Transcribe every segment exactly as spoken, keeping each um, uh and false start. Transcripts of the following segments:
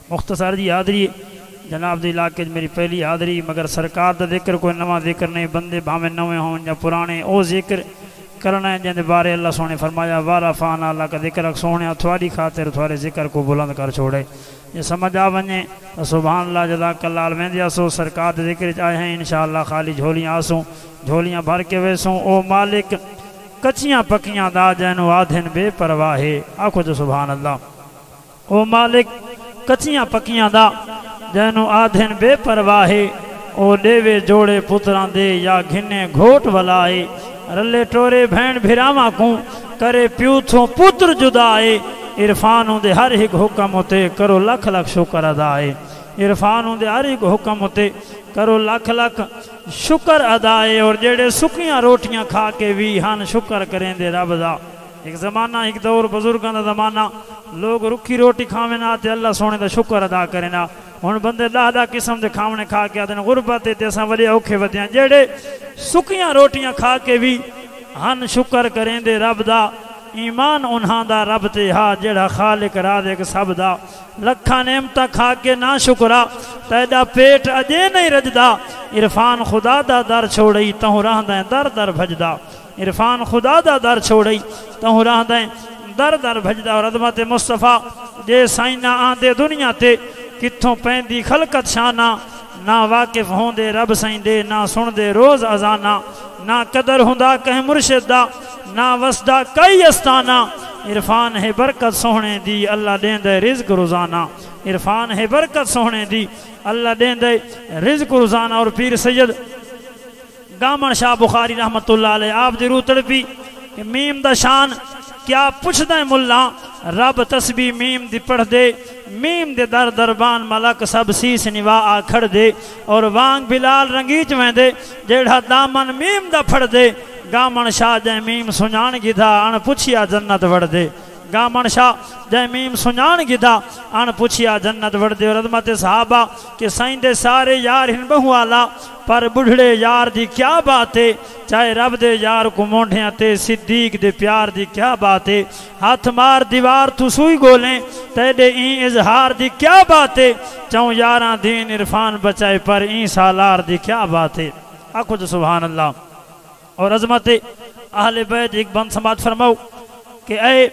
मुख्तसर जी हाज़री जनाब के इलाके मेरी पहली हाज़री, मगर सरकार का जिक्र कोई नवा जिक्र नहीं, बंदे भावें नवे हों या पुराने, वो जिक्र करना है जिंदे बारे अल्लाह सोने फरमाया वारा फान अल्लाह का जिक्र सोने थोड़ी खातिर थोड़े जिक्र को बुलंद कर छोड़े। ये समझ आ वने तो सुभान अल्लाह जज़ाकल्लाह वेंदे आसो सरकार के जिक्र आए हैं इंशाअल्लाह खाली झोलियाँ आसूँ झोलियाँ भर के वेसूँ। ओ मालिक कच्चियाँ पक्कियाँ दा जैनू आधन बेपरवाहे, आखो जो सुभान अल्लाह। ओ मालिक कच्चियाँ पक्कियाँ दा जैनू आधन बेपरवाहे, ओ देवे जोड़े पुत्रां दे या घिने घोट वलाए, रले टोरे भैन भिरावा को करे प्यू थो पुत्र जुदाए, इरफान होंदे हर एक हुक्म होते करो लख लख शुक्र अदाए, इरफान होंदे हर एक हुक्म होते करो लख लख शुक्र अदाए। और जेड़े सुखियां रोटियां खा के भी हन शुक्र करेंदे रब दा। एक ज़माना एक दौर बुजुर्गों का ज़माना, लोग रुखी रोटी खावे ना ते अल्लाह सोने का शुक्र अदा करे ना। हुण बंदे दह दह किस्म के खावने खा के आते गुरबत ते असां वॾे औखे वधिया, जेड़े सुखियां रोटियां खा के भी हन शुक्र करेंदे रब दा। ईमान उन्हां दा रब ते हा जेड़ा खालिक राज़िक सब दा। लखा नेमत खा के ना शुक्रा तेरा पेट अजे नहीं रजदा, इरफान खुदा दा दर छोड़ई तहूं रहंदा दर दर भजदा, इरफान खुदा दा दर छोड़ई तहूं रहंदा दर दर भजदा। और अदमत मुस्तफ़ा जे साईं ना आंदे दुनिया ते कित्थों पैंदी खलकत शाना, ना वाकिफ होंदे रब साईं दे ना सुनदे रोज़ अजाना, ना कदर हुंदा कहीं मुर्शिद दा ना वसदा कई अस्ताना। इरफान है बरकत सोहने दी अल्लाह देंदे रिज़्क रोज़ाना, इरफान है बरकत सोहने दी अल्लाह देंदे रिज़्क रोज़ाना। और पीर सैयद गामन शाह बुखारी रहमतुल्लाह अलैह आप जरूर तड़पी कि मीम दा शान क्या पुछदा मुल्ला, रब तस्बी मीम दी पढ़ दे, मीम दे दर दरबान मलक सब सीस निवा आखड़ दे। और वांग बिलाल रंगीच वेंदे जेड़ा दामन मीम दा फड़ दे, गामन शाह जै मीम सुञाण गिधा अण पुछिया जन्नत वड़ दे, गामन शाह जै मीम सुञाण गिधा अण पुछिया जन्नत वड़ दे। और अदमत सहाबा के साईं दे सारे यार हिन बहु आला, पर बुढ़ड़े यार दी क्या बात है, चाहे रब दे यार को मोढ़िया ते सिद्दीक दे प्यार दी क्या बात है। हाथ मार दीवार तू सुई गोलें तेरे ई इजहार दी क्या बात है, चौं यारा दीन इरफान बचाए पर ई सालार दी क्या बात है। आखो जो सुभान अल्लाह। और अजमत अहले बैत एक बंद समात फरमाओ कि ए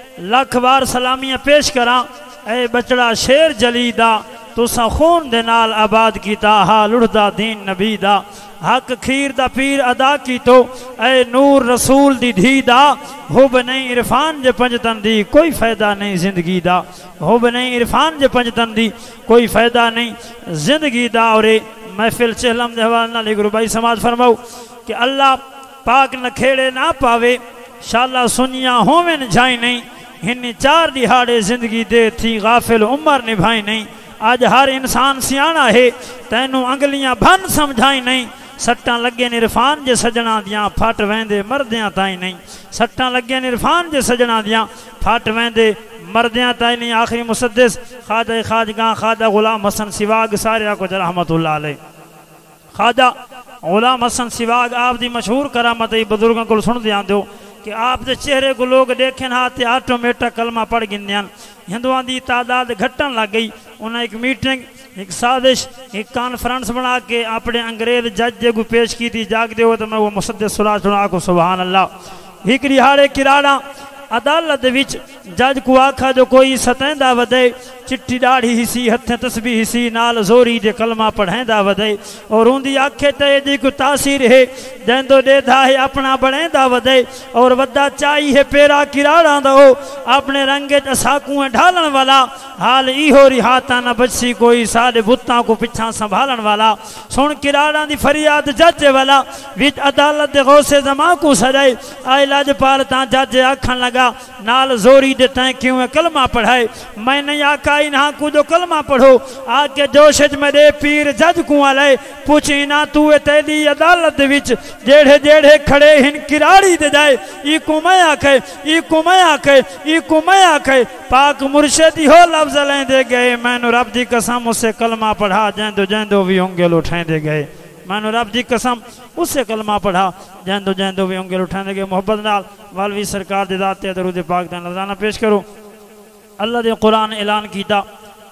लख बार सलामियाँ पेश करा, ए बचड़ा शेर जलीदा तुसा खून दे नाल आबाद कीता, हा लुढ़दा दीन नबी दा, हक खीर दा पीर अदा की तो, ए नूर रसूल दी धी दा, हुब नहीं इरफान जे पंजतन दी कोई फ़ायदा नहीं जिंदगी दा, हुब नहीं इरफान जे पंजतन दी कोई फ़ायदा नहीं जिंदगी दा। और महफिल चहलम दे हवाले नाल एक रुबाई समाज फरमाओ कि अल्लाह पाक न खेड़े ना पावे, शाला सुनिया होवेन जाई नहीं, हिन्नी चार दिहाड़े जिंदगी दे थी गाफिल उम्र निभाई नहीं। आज हर इंसान सियाना है तैनू अंगलियां भन समझाई नहीं, सट्टां लगे इरफान जे सजना दियां फट वेंदे मरदियां ताई नहीं, सट्टां लगे इरफान जे सजना दियां फट वेंदे मरदियां ताई नहीं। आखिरी मुसद्दिस ख्वाजा ख्वाजगां ख्वाजा गुलाम हसन सिवाग सारे को रहमतुल्लाह अलैह, ख्वाजा गुलाम हसन सिवाग आप दी मशहूर करामत बुजुर्गों को सुन दिया दो कि आप दे चेहरे को लोग देखें हाथ ते ऑटोमेटिक कलमा पढ़ गिनन। हिंदुओं की तादाद घटन लग गई। उन्हें एक मीटिंग एक साजिश एक कॉन्फ्रेंस बना के अपने अंग्रेज जज को पेश की थी, जागते हो तो मैं वो मुसद्दिस सुना सुना को सुभान अल्लाह। एक रिहाड़े किराड़ा अदालत विच जज को आखा जो कोई सतेंदा वधे, चिट्ठी दाढ़ी हिसी हथे तस्बीह हिसी नाल जोरी दे कलमा पढ़ेंदा वधे। और उनकी आखे ते जी को तासीर है जैंदो देदा है अपना बनेंदा वधे। और वड्डा चाई है पेरा किराड़ा दो अपने रंगे असाकू ढालन वाला, हाल इहो रिहाता न बचसी कोई साढ़े बुत्तां को पिछा संभालन वाला। सुन किराड़ा दी फरियाद जज वाला विच अदालत दे गौसे जमा को सजाए, आए लाजपाल ता जज आखन लगा नाल जोरी दे तैं क्यों कलमा पढ़ाए। मैं नहीं आका इन्हा को जो कलमा पढ़ो आके जोश मेरे पीर जज को आले पूछी ना तू तेरी अदालत विच जेड़े जेड़े खड़े हिन किराड़ी दे जाए ई को मैं आखे ई को मैं आखे ई को मैं आखे पाक मुर्शिद हो लफ्ज लेंदे गए। मैनू रब दी कसम उसे कलमा पढ़ा जैंदो जैंदो भी उंगल उठाएंदे गए। मैनू रब दी कसम उसे कलमा पढ़ा जैंदो जैंदो भी उंगल उठाएंदे गए। मोहब्बत नाल वालवी सरकार दे दाते दरूद पाक दा नज़राना पेश करो। अल्लाह दे कुरान ऐलान कीता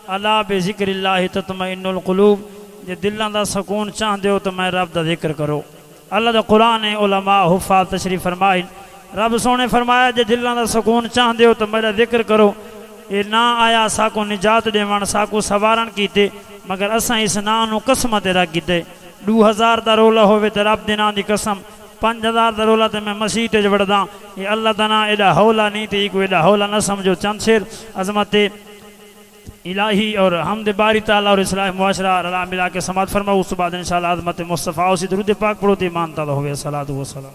अला बिज़िक्रिल्लाहि तत्मइन्नुल क़ुलूब, जे दिलों का सुकून चाहते हो तो मैं रब का जिक्र करो। अल्लाह का कुरान है, उलमा हुफ़ाज़ तशरीफ़ फरमाए, रब सोने फरमाया जे दिलों का सुकून चाहते हो तो मेरा जिक्र करो। ये ना आया साको निजात देवन साको सवारण कीते, मगर असा इस ना कसम तेरा कीते। दो हज़ार का रोला होवे तो रब दे नाम की कसम, पाँच हज़ार का रोला तो मैं मसीह च वड़दा। ये अल्लाह का ना एडा हौला नहीं तो कोई एडा हौला न समझो। चंद शेर अजमत इलाही और हमद बारी ताला और इस्लाह मुआशरा रला मिला के समात फरमा। उस बाद इंशाअल्लाह अज़मत मुस्तफ़ा उसी दुरूद पाक पढ़ो तो ईमान ताला होवे। सलातु व सलाम।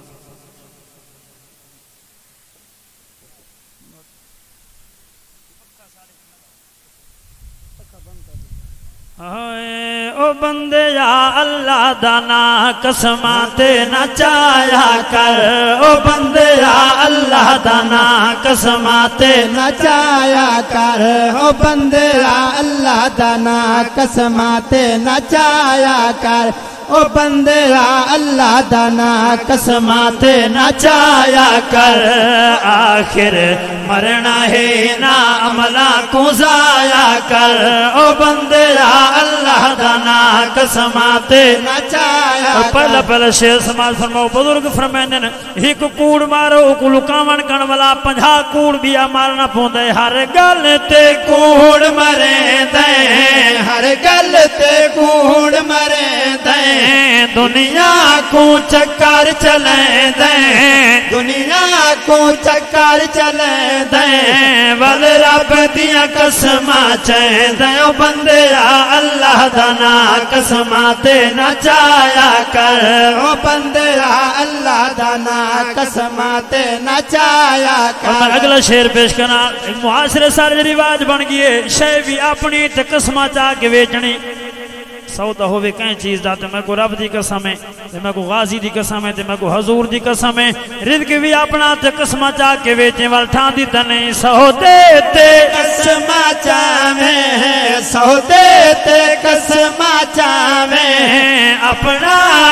ओ बंदे या अल्लाह दाना कसमाते नचाया कर, ओ बंदे या अल्लाह दाना कसमाते नचाया कर, ओ बंदे या अल्लाह दाना कसमाते नचाया कर, ओ बंदे या अल्लाह दाना कसमाते नचाया कर। आखिर मरना है ना अमला को जाया कर, ओ बंदे या अल्लाह दाना कसमाते नचाया कर। पहला पहला शेर समाज फरमाओ। बुजुर्ग फरमाते हैं एक कूड़ मारो को लुकावन कण वाला पंजा कूड़ भी मारना पौंदा है। हर गल ते कूड़ मरे दे, हर गल ते कूड़ मरे दे, दुनिया को चक्कर चले दे, दुनिया को चक्कर चले दे, बल रब दिया कसमा चेंदे, ओ बंदे अल्लाह दाना कसमाते नचाया कर, ओ बंदे अल्लाह दाना कसमाते नचाया कर। अगला शेर पेश करना। मुआशरे सारे रिवाज बन गए शे भी अपनी ते कसमा चाह के बेचनी। सौदा होवे कहीं चीज दा ते मैं को रब दी कसम है, ते मैं को गाजी दी कसम है, ते मैं को हजूर दी कसम है। रिज़्क़ भी अपना ते कसम चा के बेचे वाल ठांदी तने सौदे ते कसम चावे, सौदे ते कसम चावे, अपना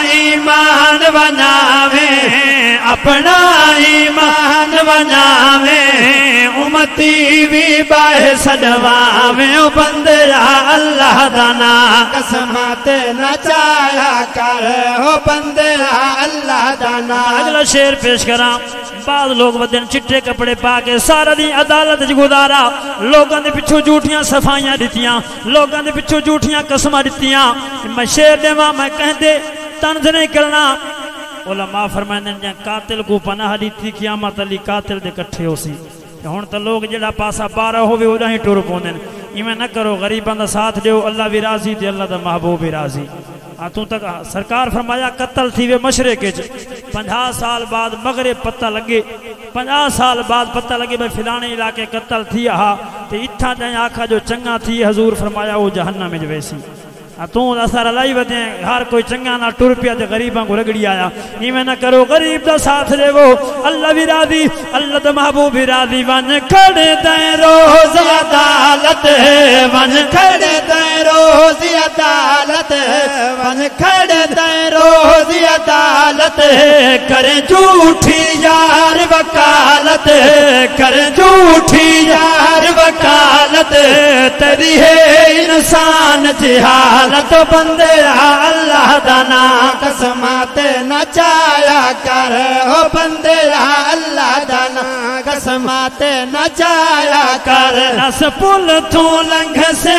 ईमान बनावे, अपना ईमान बनावे, उम्मती भी बाह सडवावे, ओ बंदे अल्लाह दाना कसमाते नचाया कर, ओ बंदे अल्लाह दाना। अगला शेर पेश करा। बाद लोग वदन चिट्टे कपड़े पा के सारा दिन अदालत च गुजारा, लोगों के पिछू झूठियां सफाइयां दित्तियां, लोगों के पिछू झूठियां कसमां दित्तियां। मैं शेर देवा मैं कहते तंज नहीं करना। उलमा फरमांदे ने कातिल को पनाह दी क़यामत अली कातिल दे इकट्ठे होसी। हुण तो लोग जेड़ा पासा बारह होवे ओदा ही टुर पौंदे ने। इवें न करो, गरीबां दा साथ दियो, अल्लाह भी राजी ते अल्लाह दा महबूब भी राजी। हाँ तू तक सरकार फरमाया कत्ल थी वे मशरक़ च, पंजाह साल बाद मगरिब पता लगे, पंजाह साल बाद पता लगे भाई फिलाने इलाके कत्ल थी हा, तो इत्था जाए आखा जो चंगा थी हजूर फरमाया वो जहन्नम में वैसी। तू असार लाई वधे हर कोई चंगा ना टुर पिया तो गरीबा को रगड़ी आया। इवें न करो, गरीब का साथ देवो, अल्लाह भी राजी, अल्लाह दा महबूब भी राजी। वन खड़े दे रोज़ अदालत, वन खड़े दे रोज़ अदालत, वन खड़े दे रोज़ अदालत, करे झूठी यार वकालत, करे झूठी यार वकालत, तेरी है इंसान जिहाद तो बंदे अल्लाह दाना कसमाते नचाया कर, ओ बंदे अल्लाह दाना कसमाते नचाया कर। दस पुल थू लंघ से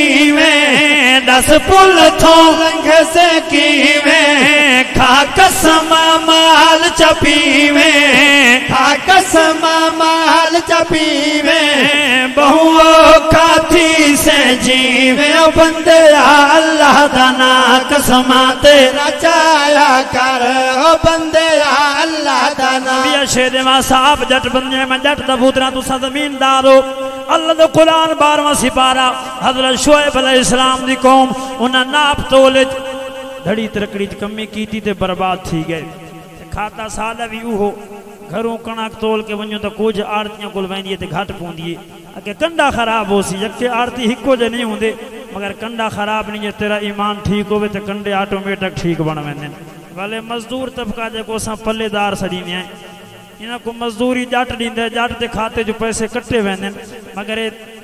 कीवें, दस पुल थू लंघ से कीवें, खा कसम माल चपीवें, खा कसम माल चपीवें, बहुओं खाती से जीवे, ओ बंदे अल्लाह दाना कसमाते नचाया कर, ओ बंदे अल्लाह दाना। बिया शेर मा साहब जट बंदे में जट दा पुत्रा तुसा जमींदार हो। अल्लाह दा कुरान बारहवां सिपारा हजरत शुएब अलैहिस्सलाम दी कौम उन्हां नाप तोले धड़ी तरकड़ी कमी कीती ते बर्बाद थी गए। खाता सादा भी उहो घरों कणक तोल के वञो तो कुछ आड़तियां कोल वेंदी है ते घट पौंदी है। अगे कंडा खराब हो सी जबकि आड़ती हिको जे नहीं होंदे, मगर कंडा खराब नहीं है, तेरा ईमान ठीक होवे तो कंडे ऑटोमेटिक ठीक बन वेंदे। वाले मजदूर तबका जेको असां पल्लेदार सॾींदे आहियूं, इन्हां को मजदूरी जट ॾींदा, जट के खाते जो पैसे कटे वेंदे, मगर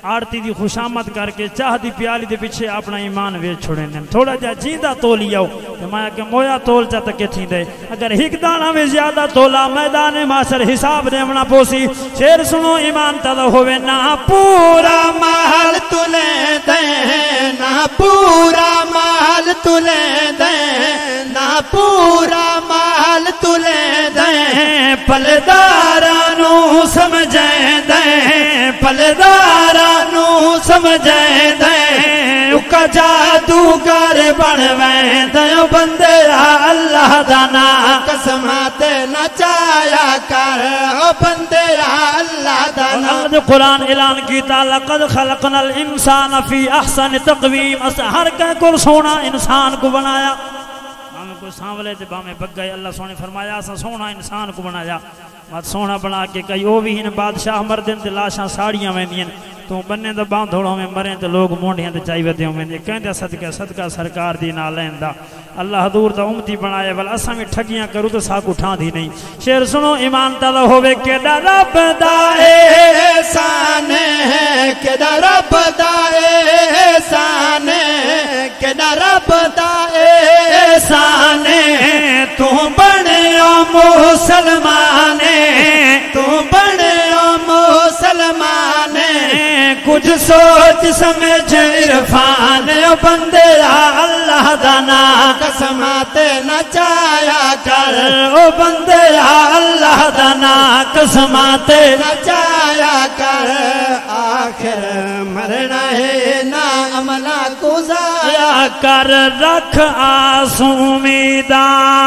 आरती की खुशामद करके चाह की प्याली के पिछे अपना ईमान वेच छोड़े थोड़ा जा जींदा तोली आओ तो मैं के मोया तोल चा तक थींदे अगर हिक दाना में ज्यादा तोला मैदान मासर हिसाब देवना पोसी शेर सुनो ईमान तदा होवे ना पूरा महल तुले दे ना पूरा महल तुले दे ना पूरा महल तुले दे पलदारा नू समझे दे पलदारा नू समझे दे उका जादूगर बनवे दे बंदे अल्लाह दाना कसमाते नचाया कर ओ बंदे अल्लाह दाना कुरान ऐलान कीता लक़द खलक़नल इंसान फी अहसन तक़वीम अस हर के को सोना इंसान को बनाया को सांवले ते बामे बग्गा अल्लाह सोने फरमाया असा सोना इंसान को बनाया मत सोना बना के कई ओ भी इन बादशाह मर्दन ते लाशां साड़ियां वेंदियां तू बन्ने तो बांधोड़ों में मरे तो लोग मोंडियां ते चाई वदे होवेंदे कहंदे सदका सदका सरकार दी ना लैंदा अल्लाह दूर दा उम्मती बनाए वल असा भी ठगियां करूं तो साकू ठांदी नहीं शेर सुनो ईमान ताला होवे केड़ा रब दा एहसान है केड़ा रब दा एहसान है केड़ा रब दा एहसान है तू बणियो मुसलमान तू बणियो मुसलमान कुछ सोच समझ इरफान बंदे अल्लाह दाना कसमाते नचाया कर ओ बंदे अल्लाह दाना कसमाते नचाया कर आखिर मरना है ना अमला गुजाया कर रख आसूमीदा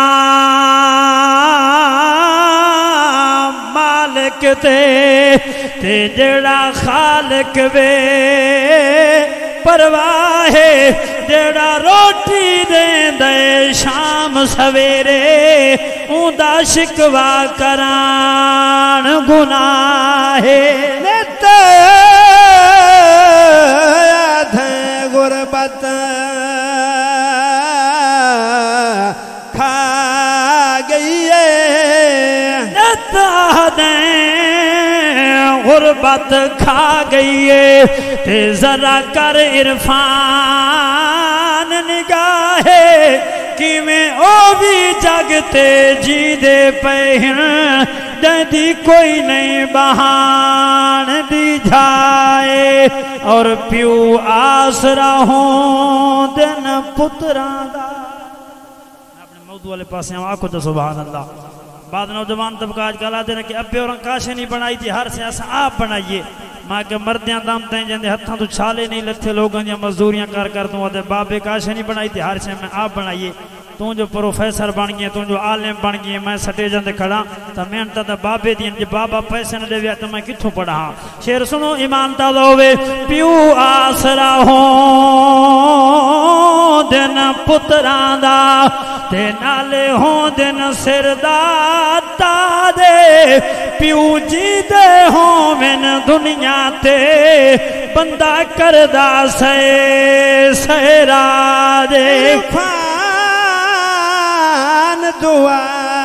मालिक ते ते जड़ा खालिक वे परवाहे जड़ा रोटी दे दे शाम सवेरे ऊंदा शिकवा करान गुनाहे नित गुरबत खा गई गुरबत खा गई है ते जरा कर इरफान निगाहे किवें ओ भी जगते जी दे पहन जदी कोई नहीं बहान दी जाए और प्यू आसरा हो दिन पुत्रा दा अपने मौदू वाले पास आखो तो सुभान अल्लाह बाद नौजवान तबका आज कल आते कि अब्बे और काशे नहीं बनाई थी हर से अस आप बनाइए मां के मर्दियां दम तें जंदे हथां तो छाले नहीं लथे लोगों दी मजदूरियां कर कर तू आते बाबे काशे नहीं बनाई थी हर से में आप बनाइए तू जो प्रोफेसर बन गए तू जो आलिम बन गए मैं स्टेजन ते खड़ा तो मेहनत तो बाबे दी जे बाबा पैसे न देवे तो मैं किथों पढ़ा शेर सुनो ईमान ताला होवे प्यू आसरा हो दिन पुत्रां दा ते नाले हो दिन सिर दा तादे प्यू जी दे हो मैन दुनिया ते बंदा करदा से सहरा दे दुआ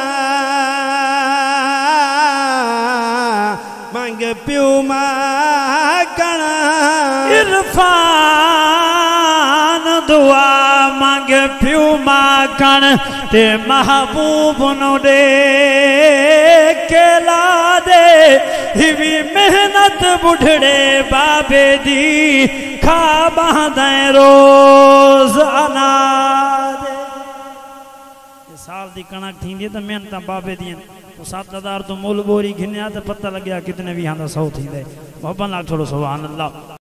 मंग प्यू मांगण इरफान दुआ मंग प्यू मांगण ते महबूब नु दे केला दे हिवी मेहनत बुढ़ड़े बाबे दी खा बांधे रोज अना दे साल दी कणक थी तो मेहनत बाबे दी तो सात हजार तो मुल बोरी घिनिया तो पता लग गया कितने भी हाँ सौ थी मोहब्बत लाख छोड़ो सुभान अल्लाह।